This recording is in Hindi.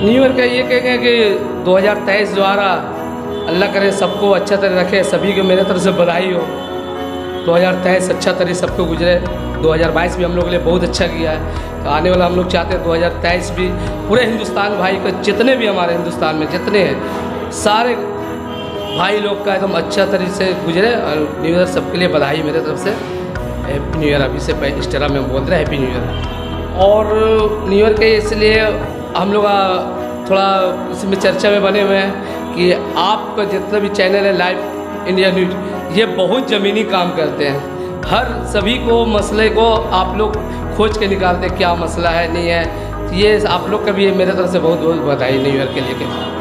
न्यू ईयर का ये कहेंगे कि 2023 द्वारा अल्लाह करे सबको अच्छा तरह रखे। सभी को मेरे तरफ से बधाई हो। 2023 अच्छा तरह सबको गुजरे। 2022 भी हम लोग के लिए बहुत अच्छा किया है, तो आने वाला हम लोग चाहते हैं 2023 भी पूरे हिंदुस्तान भाई का, जितने भी हमारे हिंदुस्तान में जितने हैं सारे भाई लोग का एकदम अच्छा तरह से गुजरे। और न्यू ईयर सबके लिए बधाई मेरे तरफ से। Happy new year. अभी से इंस्टाग्राम में बोल रहे हैं हैप्पी न्यू ईयर। और न्यू ईयर के इसलिए हम लोग थोड़ा इसमें चर्चा में बने हुए हैं कि आपका जितना भी चैनल है लाइव इंडिया न्यूज, ये बहुत ज़मीनी काम करते हैं। हर सभी को मसले को आप लोग खोज के निकालते हैं क्या मसला है नहीं है। ये आप लोग का भी मेरे तरफ से बहुत बहुत बधाई न्यू ईयर के लिए।